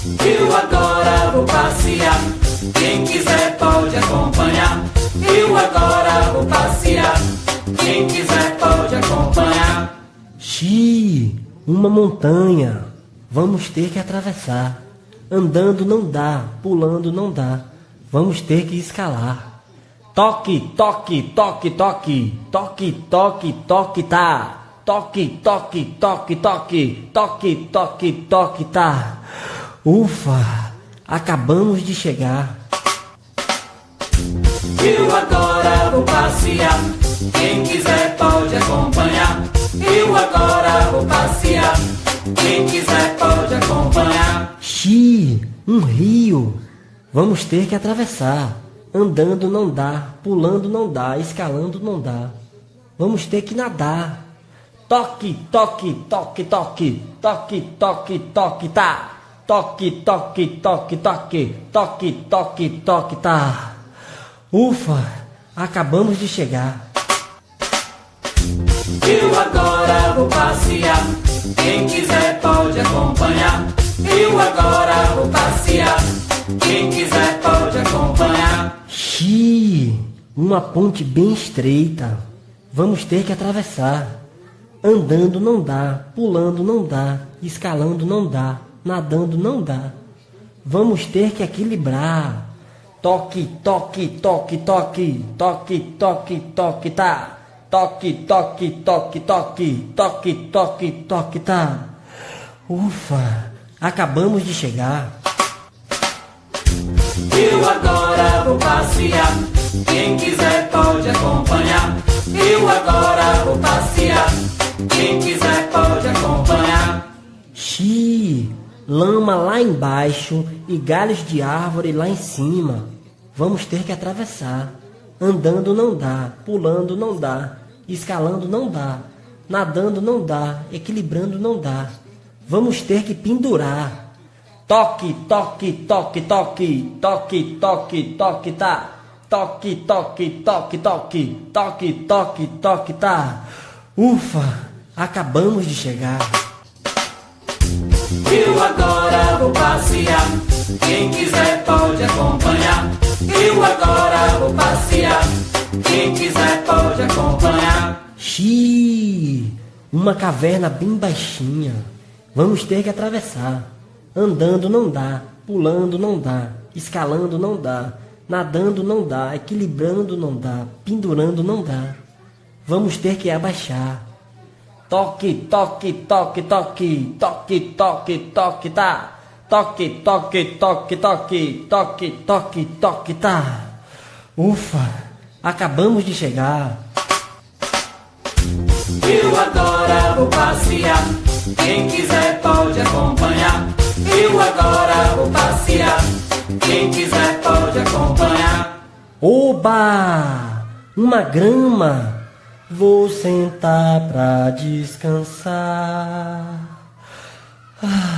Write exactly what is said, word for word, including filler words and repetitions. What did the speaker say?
Eu agora vou passear. Quem quiser pode acompanhar. Eu agora vou passear. Quem quiser pode acompanhar. Xiii, uma montanha. Vamos ter que atravessar. Andando não dá, pulando não dá. Vamos ter que escalar. Toque, toque, toque, toque. Toque, toque, toque, tá. Toque, toque, toque, toque. Toque, toque, toque, tá. Ufa, acabamos de chegar. Eu agora vou passear. Quem quiser pode acompanhar. Eu agora vou passear. Quem quiser pode acompanhar. Xiii, um rio. Vamos ter que atravessar. Andando não dá, pulando não dá, escalando não dá. Vamos ter que nadar. Toque, toque, toque, toque. Toque, toque, toque, tá. Toque, toque, toque, toque. Toque, toque, toque, tá. Ufa, acabamos de chegar. Eu agora vou passear. Quem quiser pode acompanhar. Eu agora vou passear. Quem quiser pode acompanhar. Xiii, uma ponte bem estreita. Vamos ter que atravessar. Andando não dá, pulando não dá, escalando não dá, nadando não dá. Vamos ter que equilibrar. Toque, toque, toque, toque. Toque, toque, toque, tá. Toque, toque, toque, toque. Toque, toque, toque, tá. Ufa, acabamos de chegar. Eu agora vou passear. Quem quiser pode acompanhar. Eu agora vou passear. Quem quiser pode acompanhar. Xiii, lama lá embaixo e galhos de árvore lá em cima. Vamos ter que atravessar. Andando não dá, pulando não dá, escalando não dá, nadando não dá, equilibrando não dá. Vamos ter que pendurar. Toque, toque, toque, toque. Toque, toque, toque, tá. Toque, toque, toque, toque. Toque, toque, toque, tá. Ufa, acabamos de chegar. Eu agora vou passear. Quem quiser pode acompanhar. Eu agora vou passear. Quem quiser pode acompanhar. Xiii, uma caverna bem baixinha. Vamos ter que atravessar. Andando não dá, pulando não dá, escalando não dá, nadando não dá, equilibrando não dá, pendurando não dá. Vamos ter que abaixar. Toque, toque, toque, toque. Toque, toque, toque, tá. Toque, toque, toque, toque. Toque, toque, toque, tá. Ufa, acabamos de chegar. Eu agora vou passear. Quem quiser pode acompanhar. Eu agora vou passear. Quem quiser pode acompanhar. Oba! Uma grama. Vou sentar pra descansar. Ah.